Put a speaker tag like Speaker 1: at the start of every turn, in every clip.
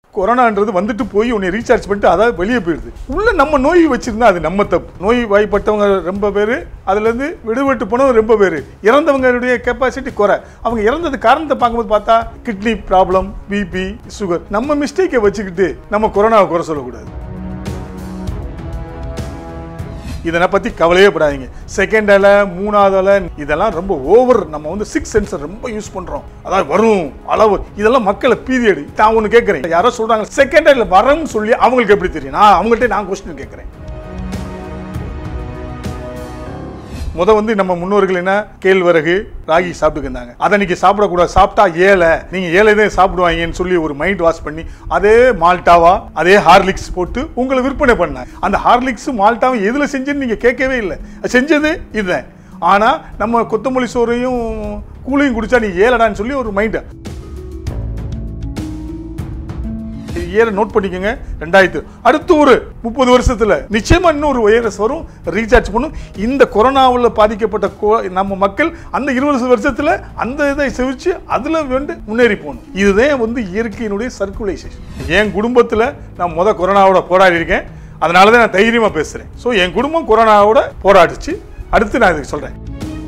Speaker 1: கொரோனான்றது வந்துட்டு போய் உன்னை ரீசார்ஜ் பண்ணிட்டு அதாவது வெளியே போயிடுது. உள்ள நம்ம நோய் வச்சிருந்தா அது நம்ம தப்பு. நோய் வாய்ப்பட்டவங்க ரொம்ப பேர், அதுலேருந்து விடுபட்டு போனவங்க ரொம்ப பேர், இறந்தவங்களுடைய கெப்பாசிட்டி குறை. அவங்க இறந்தது காரணத்தை பார்க்கும்போது பார்த்தா கிட்னி ப்ராப்ளம், பிபி, சுகர். நம்ம மிஸ்டேக்கை வச்சுக்கிட்டு நம்ம கொரோனாவை குறை சொல்லக்கூடாது. இதனை பற்றி கவலையே படாதீங்க. செகண்ட் அலை, மூணாவது அலை இதெல்லாம் ரொம்ப ஓவர். நம்ம வந்து 6 சென்சர் ரொம்ப யூஸ் பண்ணுறோம். அதாவது வரும் அளவு இதெல்லாம் மக்களை பீதி அடி. நான் ஒன்று கேட்குறேன், யாரோ சொல்கிறாங்க செகண்ட் அலையில் வரணும்னு சொல்லி அவங்களுக்கு எப்படி தெரியும்? அவங்கள்ட்ட நான் கொஸ்டின் கேட்குறேன். வந்து நம்ம முன்னோர்கள் என்ன கேழ்வரகு, ராகி சாப்பிட்டுருந்தாங்க. அதை இன்னைக்கு சாப்பிடக்கூடாது, சாப்பிட்டா ஏழை, நீங்கள் ஏழை தான் சாப்பிடுவாங்கன்னு சொல்லி ஒரு மைண்ட் வாஷ் பண்ணி அதே மால்டாவா அதே ஹார்லிக்ஸ் போட்டு உங்களை விற்பனை பண்ணாங்க. அந்த ஹார்லிக்ஸ் மால்டாவும் எதில் செஞ்சுன்னு நீங்கள் கேட்கவே இல்லை, செஞ்சது இதுதான். ஆனால் நம்ம கொத்தமல்லி சோறையும் கூழையும் குடிச்சா நீ ஏழடான்னு சொல்லி ஒரு மைண்டு இயரை நோட் பண்ணிக்கோங்க. 2000 அடுத்து ஒரு 30 வருஷத்துல நிச்சயமா இன்னொரு வைரஸ் வரும், ரீசார்ஜ் பண்ணும். இந்த கொரோனாவில் பாதிக்கப்பட்ட நம்ம மக்கள் அந்த 20 வருஷத்துல அந்த இதை செவிச்சு அதுல வந்து முன்னேறி போகணும். இதுதான் வந்து இயற்கையினுடைய சர்க்குலேஷன். என் குடும்பத்துல நான் கொரோனாவோட போராடி இருக்கேன், அதனாலதான் நான் தைரியமா பேசுறேன். ஸோ என் குடும்பம் கொரோனாவோட போராடிச்சு. அடுத்து நான் இதுக்கு சொல்றேன்.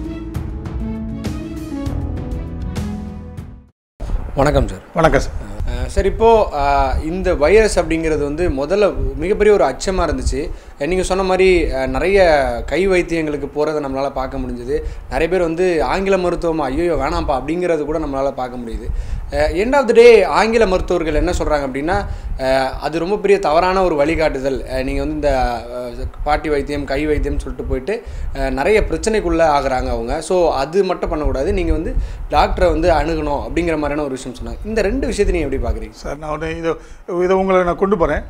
Speaker 2: வணக்கம் சார்.
Speaker 1: வணக்கம் சார்.
Speaker 2: சார், இப்போது இந்த வைரஸ் அப்படிங்கிறது வந்து முதல்ல மிகப்பெரிய ஒரு அச்சமாக இருந்துச்சு. நீங்கள் சொன்ன மாதிரி நிறைய கை வைத்தியங்களுக்கு போகிறத நம்மளால் பார்க்க முடிஞ்சுது. நிறைய பேர் வந்து ஆங்கில மருத்துவமாக ஐயோ வேணாம்ப்பா அப்படிங்கிறது கூட நம்மளால் பார்க்க முடியுது. எண்ட் ஆஃப் த டே ஆங்கில மருத்துவர்கள் என்ன சொல்கிறாங்க அப்படின்னா, அது ரொம்ப பெரிய தவறான ஒரு வழிகாட்டுதல். நீங்கள் வந்து இந்த பாட்டி வைத்தியம், கை வைத்தியம்னு சொல்லிட்டு போயிட்டு நிறைய பிரச்சனைக்குள்ளே ஆகுறாங்க அவங்க. ஸோ அது மட்டும் பண்ணக்கூடாது, நீங்கள் வந்து டாக்டரை வந்து அணுகணும் அப்படிங்கிற மாதிரியான ஒரு விஷயம் சொன்னாங்க. இந்த 2 விஷயத்தை நீங்கள் எப்படி பார்க்குறீங்க
Speaker 1: சார்? நான் இதை உங்களை நான் கொண்டு போகிறேன்.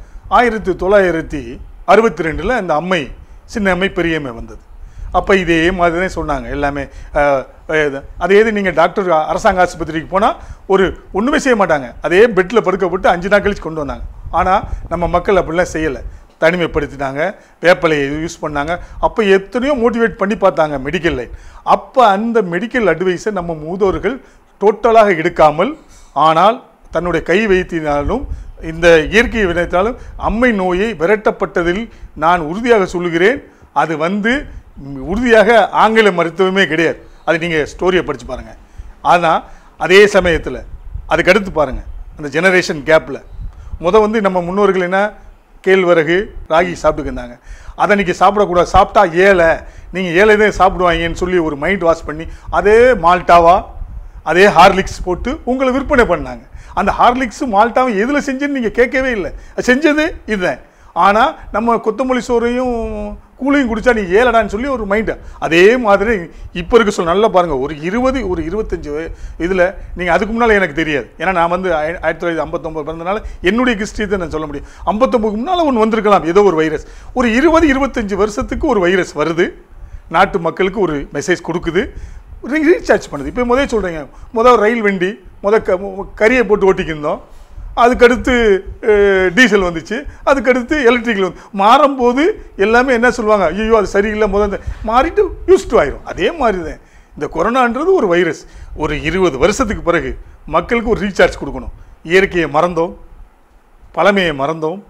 Speaker 1: 1962 அந்த அம்மை, சின்ன அம்மை, பெரிய அம்மை வந்தது. அப்போ இதே மாதிரி தான் சொன்னாங்க எல்லாமே. அதே இது நீங்கள் டாக்டர் அரசாங்க ஆஸ்பத்திரிக்கு போனால் ஒன்றுமே செய்ய மாட்டாங்க, அதே பெட்டில் படுக்கப்பட்டு 5 நாள் கழிச்சு கொண்டு வந்தாங்க. ஆனால் நம்ம மக்கள் அப்படிலாம் செய்யலை, தனிமைப்படுத்தினாங்க, வேப்பலையை யூஸ் பண்ணாங்க. அப்போ எத்தனையோ மோட்டிவேட் பண்ணி பார்த்தாங்க மெடிக்கல் லைன். அப்போ அந்த மெடிக்கல் அட்வைஸை நம்ம மூதோர்கள் டோட்டலாக எடுக்காமல், ஆனால் தன்னுடைய கை வைத்தினாலும் இந்த இயற்கை வினைத்தாலும் அம்மை நோயை விரட்டப்பட்டதில் நான் உறுதியாக சொல்லுகிறேன். அது வந்து உறுதியாக ஆங்கில மருத்துவமே கிடையாது. அது நீங்கள் ஸ்டோரியை படித்து பாருங்கள். ஆனால் அதே சமயத்தில் அதுக்கடுத்து பாருங்கள், அந்த ஜெனரேஷன் கேப்பில் வந்து நம்ம முன்னோர்கள் என்ன கேழ்வரகு, ராகி சாப்பிட்டுருந்தாங்க. அதை இன்றைக்கி சாப்பிடக்கூடாது, சாப்பிட்டா ஏழை, நீங்கள் ஏழை தான் சாப்பிடுவாங்கன்னு சொல்லி ஒரு மைண்ட் வாஷ் பண்ணி அதே மால்டாவா அதே ஹார்லிக்ஸ் போட்டு உங்களை விற்பனை பண்ணாங்க. அந்த ஹார்லிக்ஸ் மால்டாவும் எதில் செஞ்சுன்னு நீங்கள் கேட்கவே இல்லை, செஞ்சது இதுதான். ஆனால் நம்ம கொத்தமல்லி சோறையும் கூழையும் குடிச்சா நீ ஏழடான்னு சொல்லி ஒரு மைண்டு. அதே மாதிரி இப்போ இருக்க சொல்ல நல்லா பாருங்கள். ஒரு 25 இதில் நீங்கள் அதுக்கு முன்னால் எனக்கு தெரியாது, ஏன்னா நான் வந்து 1959 பிறந்தனால என்னுடைய ஹிஸ்ட்ரி தான் நான் சொல்ல முடியும். 59க்கு முன்னால் ஒன்று வந்திருக்கலாம், ஏதோ ஒரு வைரஸ். ஒரு 20-25 வருஷத்துக்கு ஒரு வைரஸ் வருது, நாட்டு மக்களுக்கு ஒரு மெசேஜ் கொடுக்குது, ரீசார்ஜ் பண்ணுது. இப்போ முதல் சொல்கிறீங்க, ரயில் வண்டி கரியை போட்டு ஓட்டிக்கிருந்தோம், அதுக்கடுத்து டீசல் வந்துச்சு, அதுக்கடுத்து எலக்ட்ரிக்கல் வந்து மாறும்போது எல்லாமே என்ன சொல்லுவாங்க, ஐயோ அது சரியில்லை, மாறிட்டு யூஸ்டு ஆயிரும். அதே மாதிரி தான் இந்த கொரோனான்றது ஒரு வைரஸ். ஒரு 20 வருஷத்துக்கு பிறகு மக்களுக்கு ஒரு ரீசார்ஜ் கொடுக்கணும். இயற்கையை மறந்தோம், பழமையை மறந்தோம்,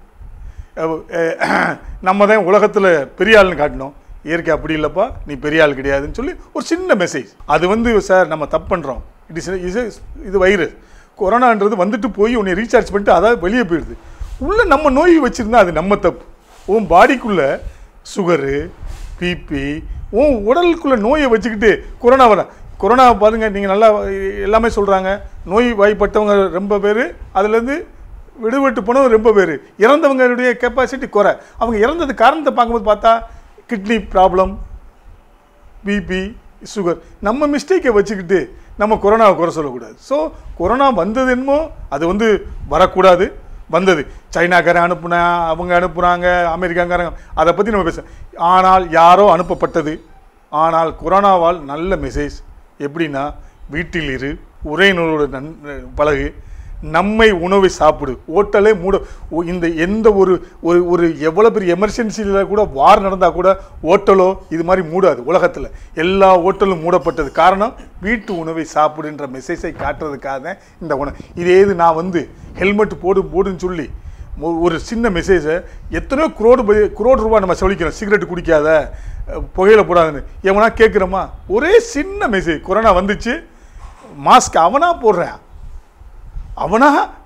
Speaker 1: நம்ம தான் உலகத்தில் பெரிய ஆள்னு காட்டினோம். இயற்கை அப்படி இல்லைப்பா, நீ பெரிய ஆள் கிடையாதுன்னு சொல்லி ஒரு சின்ன மெசேஜ். அது வந்து சார் நம்ம தப்பு பண்ணுறோம். இது வைரஸ். கொரோனான்றது வந்துட்டு போய் உன்னை ரீசார்ஜ் பண்ணிட்டு அதாவது வெளியே போயிடுது. உள்ள நம்ம நோய் வச்சுருந்தா அது நம்ம தப்பு. உன் பாடிக்குள்ளே சுகரு, பிபி, உன் உடலுக்குள்ளே நோயை வச்சுக்கிட்டு கொரோனாவை பாருங்கள். நீங்கள் நல்லா எல்லாமே சொல்கிறாங்க, நோய் வாய்ப்பட்டவங்க ரொம்ப பேர், அதுலேருந்து விடுபட்டு போனவங்க ரொம்ப பேர், இறந்தவங்களுடைய கெப்பாசிட்டி குறை. அவங்க இறந்தது காரணத்தை பார்க்கும்போது பார்த்தா கிட்னி ப்ராப்ளம், பிபி, சுகர். நம்ம மிஸ்டேக்கை வச்சுக்கிட்டு நம்ம கொரோனாவை குறை சொல்லக்கூடாது. ஸோ கொரோனா வந்தது என்னமோ அது வந்து வரக்கூடாது, வந்தது. சைனாக்காரன் அவங்க அனுப்புகிறாங்க, அமெரிக்காக்காரங்க, அதை பற்றி நம்ம பேச. ஆனால் யாரோ அனுப்பப்பட்டது. ஆனால் கொரோனாவால் நல்ல மெசேஜ் எப்படின்னா, வீட்டில் இரு, உரையினரோட பழகு, நம்மை உணவை சாப்பிடு. ஹோட்டலே மூட. இந்த எந்த ஒரு ஒரு எவ்வளோ பெரிய எமர்ஜென்சியில் கூட வார் நடந்தால் கூட ஹோட்டலோ இது மாதிரி மூடாது. உலகத்தில் எல்லா ஹோட்டலும் மூடப்பட்டது காரணம் வீட்டு உணவை சாப்பிடுன்ற மெசேஜை காட்டுறதுக்காக தான் இந்த உணவு. இதே இது நான் வந்து ஹெல்மெட் போடுன்னு சொல்லி ஒரு சின்ன மெசேஜை எத்தனையோ குரோடு ரூபா நம்ம சொல்லிக்கிறோம். சிகரெட் குடிக்காத, புகையில போடாதுன்னு எவனா கேட்குறோமா? ஒரே சின்ன மெசேஜ். கொரோனா வந்துச்சு, மாஸ்க் அவனா போடுறேன், அவனா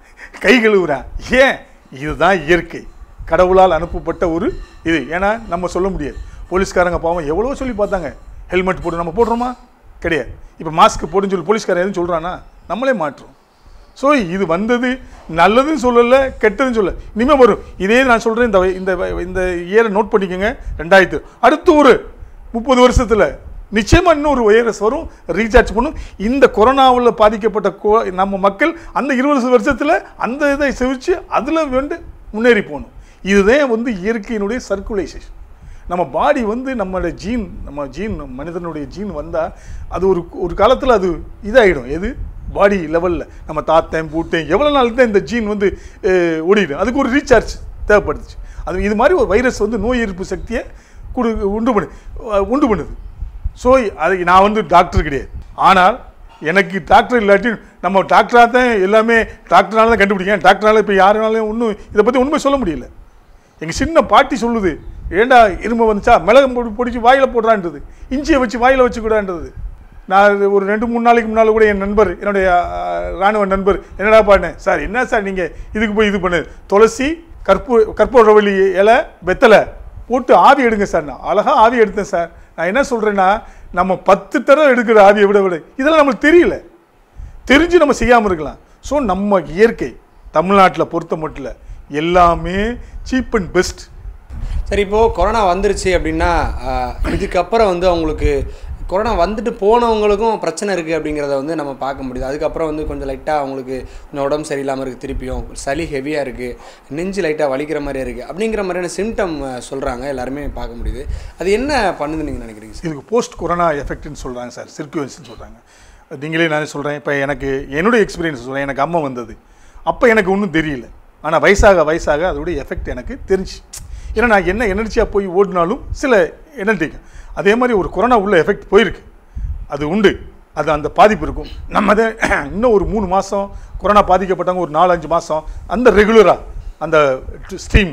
Speaker 1: கை கழுவுறான். ஏன்? இதுதான் இயற்கை, கடவுளால் அனுப்பப்பட்ட ஒரு இது. ஏன்னா நம்ம சொல்ல முடியாது. போலீஸ்காரங்க பாவம் எவ்வளோ சொல்லி பார்த்தாங்க, ஹெல்மெட் போடு. நம்ம போடுறோமா? கிடையாது. இப்போ மாஸ்க் போடுன்னு சொல்லி போலீஸ்காரன் எதுவும் சொல்கிறானா? நம்மளே மாற்றுறோம். ஸோ இது வந்தது நல்லதுன்னு சொல்லலை, கெட்டதுன்னு சொல்ல. இனிமேல் வரும். இதே நான் சொல்கிறேன். இந்த இந்த இயரை நோட் பண்ணிக்கோங்க. 2000 அடுத்து ஒரு 30 வருஷத்தில் நிச்சயமாக இன்னொரு வைரஸ் வரும், ரீசார்ஜ் பண்ணும். இந்த கொரோனாவில் பாதிக்கப்பட்ட நம்ம மக்கள் அந்த 20 வருஷத்தில் அந்த இதை செவிச்சு அதில் வந்து முன்னேறி போகணும். இதுதான் வந்து இயற்கையினுடைய சர்க்குலேஷன். நம்ம பாடி வந்து நம்மளோட ஜீன் மனிதனுடைய ஜீன் வந்தால் அது ஒரு காலத்தில் அது இதாகிடும். எது? பாடி லெவலில் நம்ம தாத்தேன் பூட்டேன் எவ்வளோ நாள் தான் இந்த ஜீன் வந்து ஓடிடும். அதுக்கு ஒரு ரீசார்ஜ் தேவைப்படுச்சு. அது இது மாதிரி ஒரு வைரஸ் வந்து நோய் எதிர்ப்பு சக்தியை உண்டு பண்ணுது. ஸோ அது நான் வந்து டாக்டர் கிடையாது. ஆனால் எனக்கு டாக்டர் இல்லாட்டி நம்ம டாக்டராக தான் எல்லாமே டாக்டரால தான் கண்டுபிடிக்கேன். டாக்டரால் இப்போ யாருனாலும் ஒன்றும் இதை பற்றி உண்மை சொல்ல முடியல. எங்கள் சின்ன பாட்டி சொல்லுது, ஏண்டா இரும்பு வந்துச்சா மிளகு பொடிச்சு வாயில் போடுறான்றது, இஞ்சியை வச்சு வாயில் வச்சுக்கூடான்றது. நான் ஒரு 2-3 நாளைக்கு முன்னால் கூட என் நண்பர், என்னுடைய இராணுவ நண்பர், என்னடா பாடினேன் சார், என்ன சார் நீங்கள் இதுக்கு போய் இது பண்ணு, துளசி கற்பூரவள்ளி இலை வெத்தலை போட்டு ஆவி எடுங்க சார். நான் அழகாக ஆவி எடுத்தேன் சார். நான் என்ன சொல்கிறேன்னா, நம்ம 10 தடவை எடுக்கிற ஆவியை விட இதெல்லாம் நம்மளுக்கு தெரியல, தெரிஞ்சு நம்ம செய்யாமல் இருக்கலாம். ஸோ நம்ம இயற்கை தமிழ்நாட்டில் பொறுத்த மட்டும் எல்லாமே சீப் அண்ட் பெஸ்ட்.
Speaker 2: சரி, இப்போது கொரோனா வந்துருச்சு அப்படின்னா இதுக்கப்புறம் வந்து அவங்களுக்கு கொரோனா வந்துட்டு போனவங்களுக்கும் பிரச்சனை இருக்குது அப்படிங்கிறத வந்து நம்ம பார்க்க முடியுது. அதுக்கப்புறம் வந்து கொஞ்சம் லைட்டாக அவங்களுக்கு கொஞ்சம் உடம்பு சரியில்லாமல் இருக்குது, திருப்பியும் சளி ஹெவியாக இருக்குது, நெஞ்சு லைட்டாக வலிக்கிற மாதிரியே இருக்குது அப்படிங்கிற மாதிரியான சிம்டம் சொல்கிறாங்க, எல்லாருமே பார்க்க முடியுது. அது என்ன பண்ணுதுன்னு நீங்கள் நினைக்கிறீங்க சார்?
Speaker 1: இதுக்கு போஸ்ட் கொரோனா எஃபெக்ட்னு சொல்கிறாங்க சார், சிர்குவன்ஸ்னு சொல்கிறாங்க. நீங்களே நான் சொல்கிறேன். இப்போ எனக்கு என்னுடைய எக்ஸ்பீரியன்ஸ் சொல்கிறேன். எனக்கு அம்மா வந்தது, அப்போ எனக்கு ஒன்றும் தெரியல. ஆனால் வயசாக அதோடைய எஃபெக்ட் எனக்கு தெரிஞ்சு. ஏன்னா நான் என்ன எனர்ஜியாக போய் ஓடினாலும் சில எனர்ஜிக்கு அதே மாதிரி ஒரு கொரோனா உள்ள எஃபெக்ட் போயிருக்கு, அது உண்டு. அது அந்த பாதிப்பு இருக்கும். நம்ம அதை இன்னும் ஒரு 3 மாதம் கொரோனா பாதிக்கப்பட்டவங்க ஒரு 4-5 மாதம் அந்த ரெகுலராக அந்த ஸ்டீம்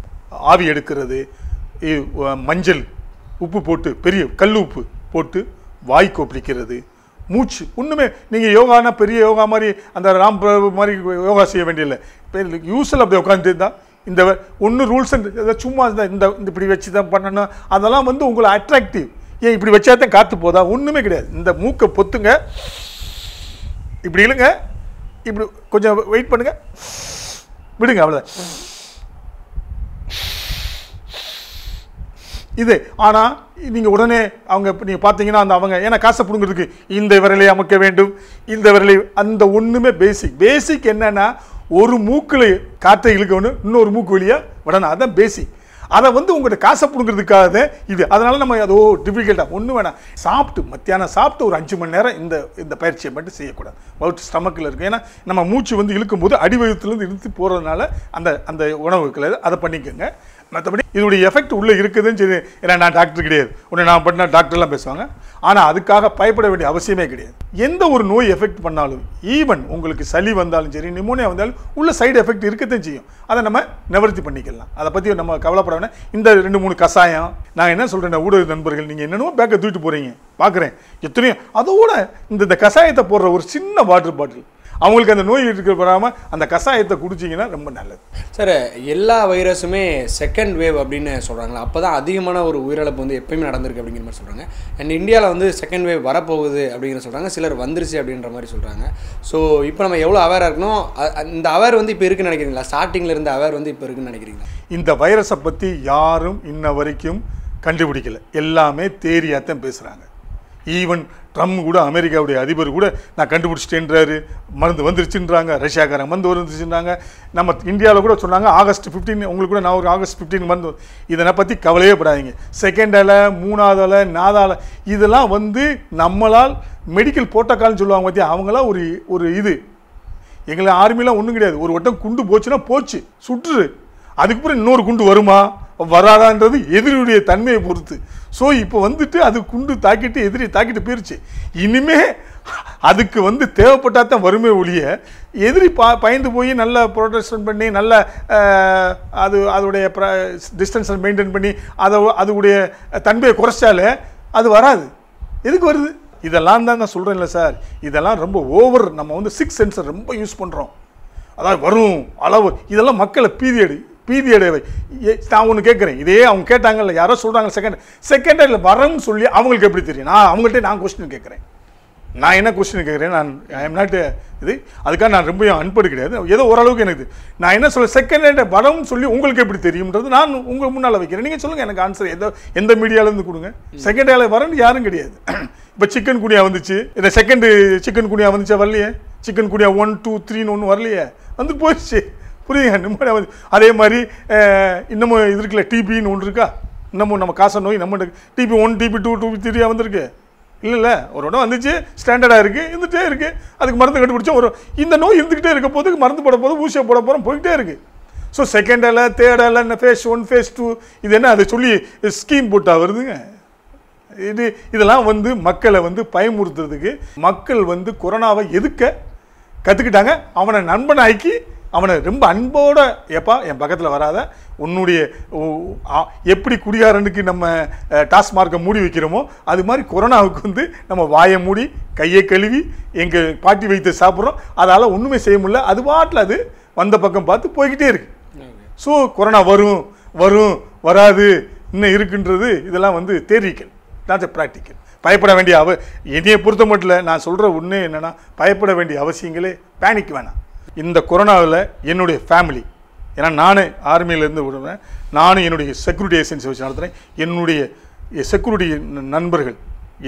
Speaker 1: ஆவி எடுக்கிறது, மஞ்சள் உப்பு போட்டு, பெரிய கல் உப்பு போட்டு வாய் கொப்பளிக்கிறது, மூச்சு ஒன்றுமே. நீங்கள் யோகானா பெரிய யோகா மாதிரி அந்த ராம் மாதிரி யோகா செய்ய வேண்டியதில்லை. யூஸ்வல் அப்படி உட்காந்துட்டு இருந்தால் இந்த ஒன்று ரூல்ஸ் அண்ட் சும்மா இந்த இப்படி வச்சு தான் பண்ணணும், அதெல்லாம் வந்து உங்களை அட்ராக்டிவ். ஏன் இப்படி வச்சா தான் காற்று போதா? ஒன்றுமே கிடையாது. இந்த மூக்கை பொத்துங்க, இப்படி இல்லைங்க, இப்படி கொஞ்சம் வெயிட் பண்ணுங்க, விடுங்க, அவ்வளோதான் இது. ஆனால் நீங்கள் உடனே நீங்கள் பார்த்தீங்கன்னா அந்த அவங்க ஏன்னா காசை பிடுங்கிறதுக்கு இந்த விரலை அமுக்க வேண்டும், இந்த விரலை அந்த ஒன்றுமே பேசிக் என்னன்னா ஒரு மூக்கில் காற்றை இழுக்கணும், இன்னொரு மூக்கு வழியாக விடணும். அதுதான் பேசிக். அதை வந்து உங்கள்கிட்ட காசை பிடுங்கிறதுக்காக இது. அதனால நம்ம அதோ டிஃபிகல்ட்டாக ஒன்றும் வேணாம். மத்தியானம் சாப்பிட்டு ஒரு 5 மணி நேரம் இந்த பயிற்சியை மட்டும் செய்யக்கூடாது. அவுட் ஸ்டமக்கில் இருக்குது. ஏன்னா நம்ம மூச்சு வந்து இழுக்கும்போது அடிவயத்துலேருந்து இழுத்து போகிறதுனால அந்த உணவுகளை அதை பண்ணிக்கோங்க. மற்றபடி இதோடைய எஃபெக்ட் உள்ளே இருக்குதுன்னு சரி. ஏன்னா நான் டாக்டர் கிடையாது, உடனே நான் பண்ணால் டாக்டர்லாம் பேசுவாங்க. ஆனால் அதுக்காக பயப்பட வேண்டிய அவசியமே கிடையாது. எந்த ஒரு நோய் எஃபெக்ட் பண்ணாலும், ஈவன் உங்களுக்கு சளி வந்தாலும் சரி, நிமோனியா வந்தாலும் உள்ள சைடு எஃபெக்ட் இருக்கத்தான் செய்யும். அதை நம்ம நிவர்த்தி பண்ணிக்கலாம். அதை பற்றி நம்ம கவலைப்பட வேணாம். இந்த 2-3 கஷாயம் நான் என்ன சொல்கிறேன், ஊடக நண்பர்கள் நீங்கள் என்னென்னமோ பேக்கை தூக்கிட்டு போகிறீங்க பார்க்குறேன், எத்தனையோ. அதோட இந்த கஷாயத்தை போடுற ஒரு சின்ன வாட்டர் பாட்டில் அவங்களுக்கு அந்த நோய் வராமல் அந்த கஷாயத்தை குடிச்சிங்கன்னா ரொம்ப நல்லது
Speaker 2: சார். எல்லா வைரஸுமே செகண்ட் வேவ் அப்படின்னு சொல்கிறாங்களா? அப்போ தான் அதிகமான ஒரு உயிரிழப்பு வந்து எப்பயுமே நடந்திருக்கு அப்படிங்கிற மாதிரி சொல்கிறாங்க. அண்ட் இந்தியாவில் வந்து செகண்ட் வேவ் வரப்போகுது அப்படிங்கிற சொல்கிறாங்க, சிலர் வந்துருச்சு அப்படின்ற மாதிரி சொல்கிறாங்க. ஸோ இப்போ நம்ம எவ்வளோ அவேராக இருக்கணும்? இந்த அவேர் வந்து இப்போ இருக்குன்னு நினைக்கிறீங்களா? ஸ்டார்டிங்கில் இருந்த அவேர் வந்து இப்போ இருக்குன்னு நினைக்கிறீங்களா?
Speaker 1: இந்த வைரஸை பற்றி யாரும் இன்ன வரைக்கும் கண்டுபிடிக்கல, எல்லாமே தேரியாத்தான் பேசுகிறாங்க. ஈவன் ட்ரம்ப் கூட, அமெரிக்காவுடைய அதிபர் கூட நான் கண்டுபிடிச்சிட்டேன்றாரு, மருந்து வந்துருச்சுன்றாங்க, ரஷ்யாக்காரங்க மருந்து வந்துருச்சுன்றாங்க. நம்ம இந்தியாவில் கூட சொன்னாங்க ஆகஸ்ட் 15, உங்களுக்கு கூட நான் ஒரு ஆகஸ்ட் 15 மருந்து. இதனை பற்றி கவலையே படாதீங்க. செகண்ட் அலை, 3வது அலை, 4வது அலை இதெல்லாம் வந்து நம்மளால் மெடிக்கல் புரோட்டோக்கால்னு சொல்லுவாங்க பற்றி அவங்களாம் ஒரு இது எங்களை ஆர்மிலாம் ஒன்றும் கிடையாது. ஒரு வட்டம் குண்டு போச்சுன்னா போச்சு, சுட்டுரு. அதுக்கப்புறம் இன்னொரு குண்டு வருமா வராதான்றது எதிரியுடைய தன்மையை பொறுத்து. ஸோ இப்போ வந்துட்டு அது குண்டு தாக்கிட்டு எதிரி தாக்கிட்டு போயிருச்சு. இனிமே அதுக்கு தேவைப்பட்டா தான் வருமே ஒழிய எதிரி பயந்து போய் நல்லா ப்ரொடெக்ஷன் பண்ணி நல்ல அதோடைய டிஸ்டன்ஸை மெயின்டைன் பண்ணி அதோடைய தன்மையை குறைச்சாலே அது வராது. எதுக்கு வருது? இதெல்லாம் தான் நான் சொல்கிறேன்ல சார், இதெல்லாம் ரொம்ப ஓவர். நம்ம 6 சென்சர் ரொம்ப யூஸ் பண்ணுறோம். அதாவது வரும் அளவு இதெல்லாம் மக்களை பீதியடைவை. நான் ஒன்று கேட்குறேன், இதே அவங்க கேட்டாங்கல்ல, யாரோ சொல்கிறாங்க செகண்ட் வரன்னு சொல்லி அவங்களுக்கு எப்படி தெரியும்? அவங்கள்ட்ட நான் கொஸ்டின் கேட்குறேன். நான் என்ன கொஸ்டின் கேட்குறேன்? நான் ஐ எம் நாட் இது அதுக்காக நான் ரொம்ப அன்படு கிடையாது. ஏதோ ஓரளவுக்கு எனக்கு நான் என்ன சொல்ல செகண்ட் வரம்னு சொல்லி உங்களுக்கு எப்படி தெரியும்ன்றது நான் உங்கள் முன்னால் வைக்கிறேன். நீங்கள் சொல்லுங்கள் எனக்கு ஆன்சர். எந்த மீடியாவிலேருந்து கொடுங்க. செகண்ட் ஹேல வரன்னு யாரும் கிடையாது. இப்போ சிக்கன் குனியா வந்துச்சு, இந்த செகண்டு சிக்கன் குனியா வந்துச்சா? வரலையே. சிக்கன் குனியா 1 2 3ன்னு ஒன்று வரலையே, போயிடுச்சு. புரியுங்க? நிம்மதியாக அதே மாதிரி இன்னமும் இது இருக்குல்ல, டிபின்னு ஒன்று இருக்கா? இன்னமும் நம்ம காச நோய் நம்ம டிபி 1 டிபி 2 டிபி 3 வந்திருக்கு இல்லைல்ல. ஒரு இடம் வந்துச்சு, ஸ்டாண்டர்டாக இருக்குது, இருந்துகிட்டே இருக்குது. அதுக்கு மருந்து கண்டுபிடிச்சா ஒரு இந்த நோய் இருந்துக்கிட்டே இருக்க போது மருந்து போட போது ஊசியை போட போகிறோம், போய்கிட்டே இருக்குது. ஸோ செகண்ட் ஹேல தேர்ட் ஹேல என்ன ஃபேஸ் 1 ஃபேஸ் 2 இது என்ன அதை சொல்லி ஸ்கீம் போட்டால் வருதுங்க. இதெல்லாம் மக்களை பயமுறுத்துறதுக்கு. மக்கள் கொரோனாவை எதுக்க கற்றுக்கிட்டாங்க. அவனை நண்பனாக்கி அவனை ரொம்ப அன்போட, ஏப்பா என் பக்கத்தில் வராத, உன்னுடைய எப்படி குடிகாரனுக்கு நம்ம டாஸ்மார்க்கை மூடி வைக்கிறோமோ அது மாதிரி கொரோனாவுக்கு நம்ம வாயை மூடி கையை கழுவி எங்கள் பாட்டி வைத்து சாப்பிட்றோம். அதால் ஒன்றுமே செய்ய முடியல. அது பாட்டில் அது வந்த பக்கம் பார்த்து போய்கிட்டே இருக்கு. ஸோ கொரோனா வரும் வரும் வராது இன்னும் இருக்குன்றது இதெல்லாம் தேரிக்கல், நாட் ப்ராக்டிக்கல். பயப்பட வேண்டிய என்னையை பொறுத்த மட்டும் நான் சொல்கிற ஒன்று என்னென்னா, பயப்பட வேண்டிய அவசியங்களே பேனிக் வேணாம். இந்த கொரோனாவில் என்னுடைய ஃபேமிலி, ஏன்னா நானே ஆர்மியிலேருந்து விடுவேன், நானும் என்னுடைய செக்யூரிட்டி ஏஜென்சி வச்சு நடத்துகிறேன். என்னுடைய செக்யூரிட்டி நண்பர்கள்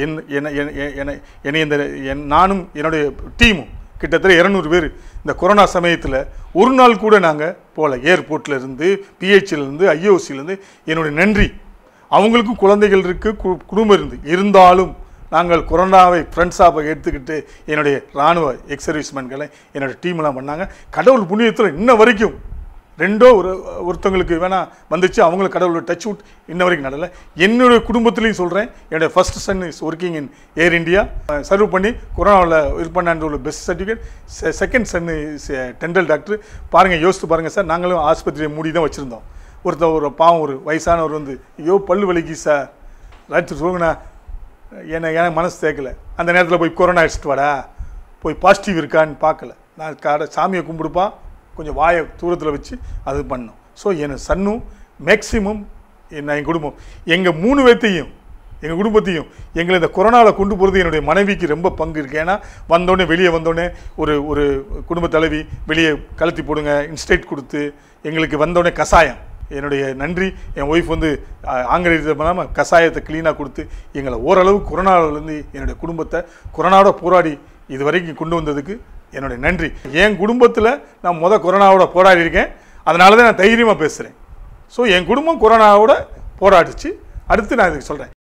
Speaker 1: என்னை நானும் என்னுடைய டீமும் கிட்டத்தட்ட 200 பேர் இந்த கொரோனா சமயத்தில் ஒரு நாள் கூட நாங்கள் போகல. ஏர்போர்ட்டில் இருந்து, பிஹெச்சிலேருந்து, ஐஓசிலேருந்து என்னுடைய நன்றி. அவங்களுக்கும் குழந்தைகள் இருக்குது, குடும்பம் இருந்தாலும் நாங்கள் கொரோனாவை ஃப்ரெண்ட்ஸாக எடுத்துக்கிட்டு என்னுடைய இராணுவ எக்ஸர்வீஸ்மேன்களை என்னோடய டீம்லாம் பண்ணாங்க. கடவுள் புண்ணியத்தில் இன்ன வரைக்கும் ஒருத்தவங்களுக்கு வேணால் வந்துச்சு, அவங்களுக்கு கடவுளோட டச் அவுட் இன்ன வரைக்கும் நடலை. என்னுடைய குடும்பத்துலேயும் சொல்கிறேன், என்னுடைய first son is working in air India, serve பண்ணி கொரோனாவில் இது பண்ணான்ற ஒரு best certificate. Second son is dental doctor. பாருங்கள், யோசித்து பாருங்கள் சார், நாங்களும் ஆஸ்பத்திரியை மூடி தான் வச்சுருந்தோம். ஒரு பாவம் ஒரு வயசானவர் ஐயோ பல்லு வலிக்கு சார் ரைட்டு சொல்லுங்கண்ணா, எனக்கு மனசு தேக்கலை. அந்த நேரத்தில் போய் கொரோனா அடிச்சுட்டு வாடா, போய் பாசிட்டிவ் இருக்கான்னு பார்க்கல. நான் சாமியை கும்பிடுப்பா, கொஞ்சம் வாயை தூரத்தில் வச்சு அது பண்ணோம். ஸோ என் சன்னும் மேக்சிமம் என் குடும்பம், எங்கள் 3 பேர்த்தையும் எங்கள் குடும்பத்தையும் எங்களை இந்த கொரோனாவில் கொண்டு போகிறது என்னுடைய மனைவிக்கு ரொம்ப பங்கு இருக்குது. ஏன்னா வெளியே வந்தோடனே ஒரு குடும்ப தலைவி வெளியே கலத்தி போடுங்க இன்ஸ்டேட் கொடுத்து எங்களுக்கு வந்தோடனே கசாயம், என்னுடைய நன்றி. என் ஒய்ஃப் ஆங்கிலேயத்தை பண்ணாமல் கசாயத்தை க்ளீனாக கொடுத்து எங்களை ஓரளவு கொரோனாவிலேருந்து என்னுடைய குடும்பத்தை கொரோனாவோட போராடி இது வரைக்கும் கொண்டு வந்ததுக்கு என்னுடைய நன்றி. என் குடும்பத்தில் நான் கொரோனாவோட போராடி இருக்கேன், அதனால தான் நான் தைரியமாக பேசுகிறேன். ஸோ என் குடும்பம் கொரோனாவோட போராடிச்சு. அடுத்து நான் இதுக்கு சொல்கிறேன்,